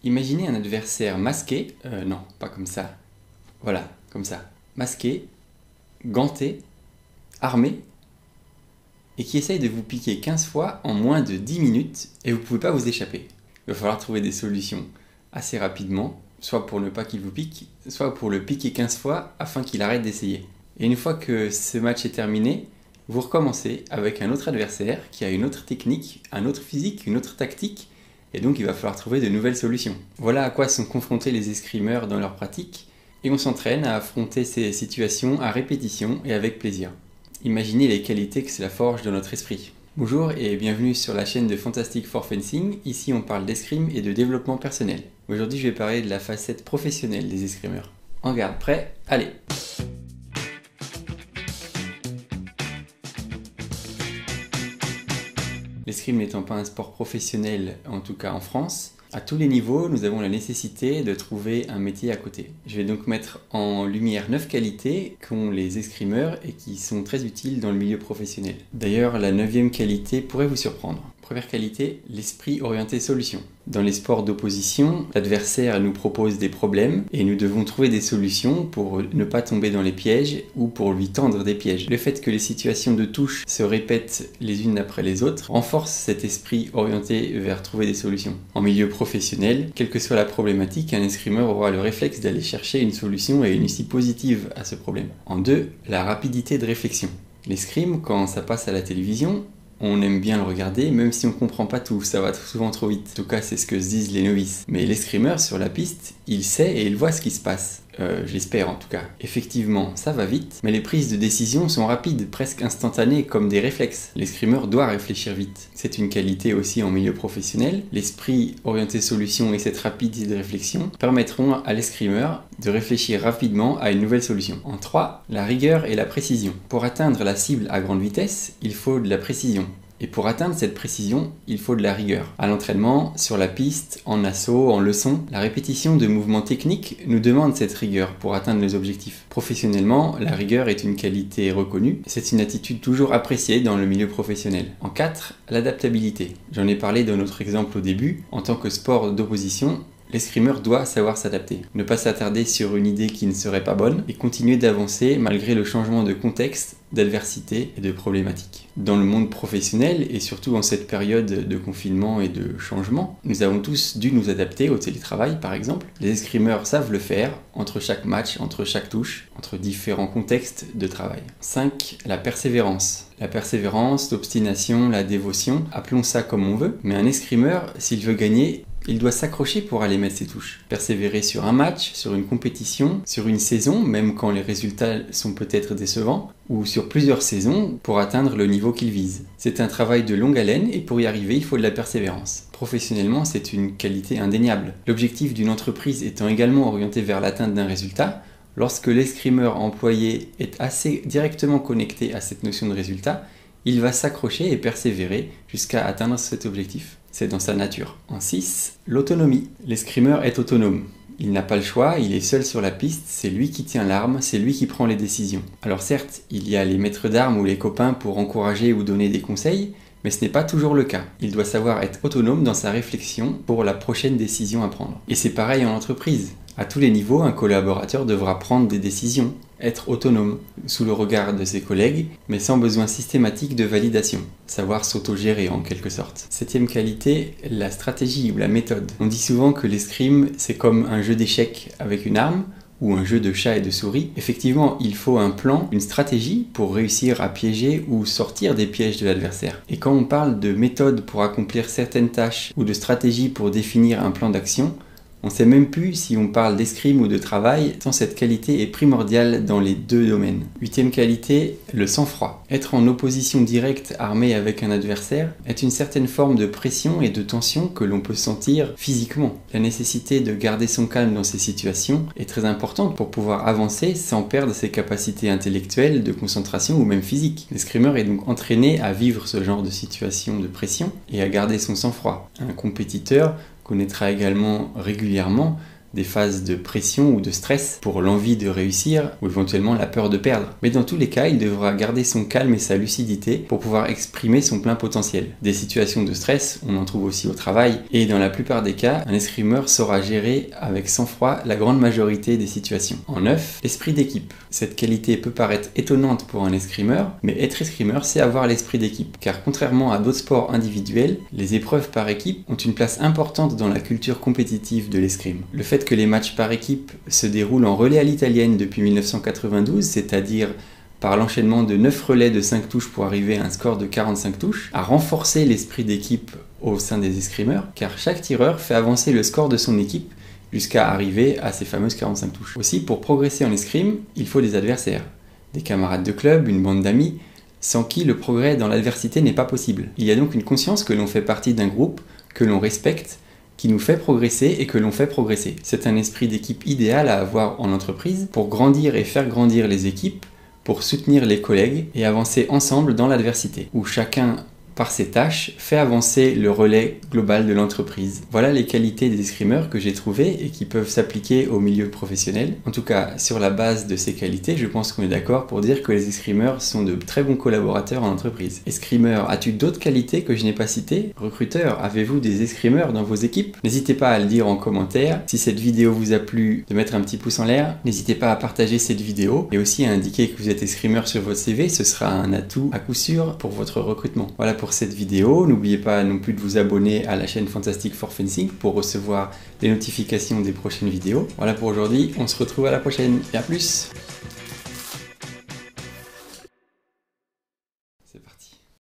Imaginez un adversaire masqué, non, pas comme ça, voilà, comme ça, masqué, ganté, armé, et qui essaye de vous piquer 15 fois en moins de 10 minutes, et vous ne pouvez pas vous échapper. Il va falloir trouver des solutions assez rapidement, soit pour ne pas qu'il vous pique, soit pour le piquer 15 fois afin qu'il arrête d'essayer. Et une fois que ce match est terminé, vous recommencez avec un autre adversaire qui a une autre technique, un autre physique, une autre tactique, et donc il va falloir trouver de nouvelles solutions. Voilà à quoi sont confrontés les escrimeurs dans leur pratique, et on s'entraîne à affronter ces situations à répétition et avec plaisir. Imaginez les qualités que cela forge dans notre esprit. Bonjour et bienvenue sur la chaîne de Fantastic for Fencing. Ici on parle d'escrime et de développement personnel. Aujourd'hui je vais parler de la facette professionnelle des escrimeurs. En garde, prêt? Allez! L'escrime n'étant pas un sport professionnel, en tout cas en France, à tous les niveaux, nous avons la nécessité de trouver un métier à côté. Je vais donc mettre en lumière 9 qualités qu'ont les escrimeurs et qui sont très utiles dans le milieu professionnel. D'ailleurs, la 9e qualité pourrait vous surprendre. Première qualité, l'esprit orienté solution. Dans les sports d'opposition, l'adversaire nous propose des problèmes et nous devons trouver des solutions pour ne pas tomber dans les pièges ou pour lui tendre des pièges. Le fait que les situations de touche se répètent les unes après les autres renforce cet esprit orienté vers trouver des solutions. En milieu professionnel, quelle que soit la problématique, un escrimeur aura le réflexe d'aller chercher une solution et une issue positive à ce problème. En 2, la rapidité de réflexion. L'escrime, quand ça passe à la télévision, on aime bien le regarder, même si on comprend pas tout, ça va souvent trop vite. En tout cas, c'est ce que se disent les novices. Mais l'escrimeur sur la piste, il sait et il voit ce qui se passe. J'espère en tout cas. Effectivement, ça va vite, mais les prises de décision sont rapides, presque instantanées, comme des réflexes. L'escrimeur doit réfléchir vite. C'est une qualité aussi en milieu professionnel. L'esprit orienté solution et cette rapidité de réflexion permettront à l'escrimeur de réfléchir rapidement à une nouvelle solution. En 3, la rigueur et la précision. Pour atteindre la cible à grande vitesse, il faut de la précision. Et pour atteindre cette précision, il faut de la rigueur. À l'entraînement, sur la piste, en assaut, en leçon, la répétition de mouvements techniques nous demande cette rigueur pour atteindre les objectifs. Professionnellement, la rigueur est une qualité reconnue. C'est une attitude toujours appréciée dans le milieu professionnel. En 4, l'adaptabilité. J'en ai parlé dans notre exemple au début. En tant que sport d'opposition, l'escrimeur doit savoir s'adapter, ne pas s'attarder sur une idée qui ne serait pas bonne et continuer d'avancer malgré le changement de contexte, d'adversité et de problématiques. Dans le monde professionnel et surtout en cette période de confinement et de changement, nous avons tous dû nous adapter au télétravail par exemple. Les escrimeurs savent le faire entre chaque match, entre chaque touche, entre différents contextes de travail. 5. La persévérance. La persévérance, l'obstination, la dévotion, appelons ça comme on veut, mais un escrimeur, s'il veut gagner, il doit s'accrocher pour aller mettre ses touches. Persévérer sur un match, sur une compétition, sur une saison, même quand les résultats sont peut-être décevants, ou sur plusieurs saisons pour atteindre le niveau qu'il vise. C'est un travail de longue haleine et pour y arriver, il faut de la persévérance. Professionnellement, c'est une qualité indéniable. L'objectif d'une entreprise étant également orienté vers l'atteinte d'un résultat, lorsque l'escrimeur employé est assez directement connecté à cette notion de résultat, il va s'accrocher et persévérer jusqu'à atteindre cet objectif. C'est dans sa nature. En 6, l'autonomie. L'escrimeur est autonome. Il n'a pas le choix, il est seul sur la piste, c'est lui qui tient l'arme, c'est lui qui prend les décisions. Alors certes, il y a les maîtres d'armes ou les copains pour encourager ou donner des conseils, mais ce n'est pas toujours le cas. Il doit savoir être autonome dans sa réflexion pour la prochaine décision à prendre. Et c'est pareil en entreprise. À tous les niveaux, un collaborateur devra prendre des décisions, être autonome, sous le regard de ses collègues, mais sans besoin systématique de validation. Savoir s'autogérer en quelque sorte. 7e qualité, la stratégie ou la méthode. On dit souvent que l'escrime, c'est comme un jeu d'échecs avec une arme, ou un jeu de chat et de souris. Effectivement, il faut un plan, une stratégie pour réussir à piéger ou sortir des pièges de l'adversaire. Et quand on parle de méthode pour accomplir certaines tâches ou de stratégie pour définir un plan d'action, on ne sait même plus si on parle d'escrime ou de travail, tant cette qualité est primordiale dans les deux domaines. 8e qualité, le sang-froid. Être en opposition directe armé avec un adversaire est une certaine forme de pression et de tension que l'on peut sentir physiquement. La nécessité de garder son calme dans ces situations est très importante pour pouvoir avancer sans perdre ses capacités intellectuelles, de concentration ou même physique. L'escrimeur est donc entraîné à vivre ce genre de situation de pression et à garder son sang-froid. Un compétiteur connaîtra également régulièrement des phases de pression ou de stress pour l'envie de réussir ou éventuellement la peur de perdre. Mais dans tous les cas, il devra garder son calme et sa lucidité pour pouvoir exprimer son plein potentiel. Des situations de stress, on en trouve aussi au travail, et dans la plupart des cas, un escrimeur saura gérer avec sang-froid la grande majorité des situations. En 9, l'esprit d'équipe. Cette qualité peut paraître étonnante pour un escrimeur, mais être escrimeur, c'est avoir l'esprit d'équipe. Car contrairement à d'autres sports individuels, les épreuves par équipe ont une place importante dans la culture compétitive de l'escrime. Le fait que les matchs par équipe se déroulent en relais à l'italienne depuis 1992, c'est-à-dire par l'enchaînement de 9 relais de 5 touches pour arriver à un score de 45 touches, a renforcé l'esprit d'équipe au sein des escrimeurs, car chaque tireur fait avancer le score de son équipe jusqu'à arriver à ces fameuses 45 touches. Aussi, pour progresser en escrime, il faut des adversaires, des camarades de club, une bande d'amis, sans qui le progrès dans l'adversité n'est pas possible. Il y a donc une conscience que l'on fait partie d'un groupe, que l'on respecte, qui nous fait progresser et que l'on fait progresser. C'est un esprit d'équipe idéal à avoir en entreprise pour grandir et faire grandir les équipes, pour soutenir les collègues et avancer ensemble dans l'adversité, où chacun, par ses tâches, fait avancer le relais global de l'entreprise. Voilà les qualités des escrimeurs que j'ai trouvées et qui peuvent s'appliquer au milieu professionnel. En tout cas, sur la base de ces qualités, je pense qu'on est d'accord pour dire que les escrimeurs sont de très bons collaborateurs en entreprise. Escrimeur, as-tu d'autres qualités que je n'ai pas citées? Recruteur, avez-vous des escrimeurs dans vos équipes? N'hésitez pas à le dire en commentaire. Si cette vidéo vous a plu, de mettre un petit pouce en l'air. N'hésitez pas à partager cette vidéo et aussi à indiquer que vous êtes escrimeur sur votre CV. Ce sera un atout à coup sûr pour votre recrutement. Voilà pour cette vidéo. N'oubliez pas non plus de vous abonner à la chaîne Fantastic for Fencing pour recevoir des notifications des prochaines vidéos. Voilà pour aujourd'hui, on se retrouve à la prochaine et à plus!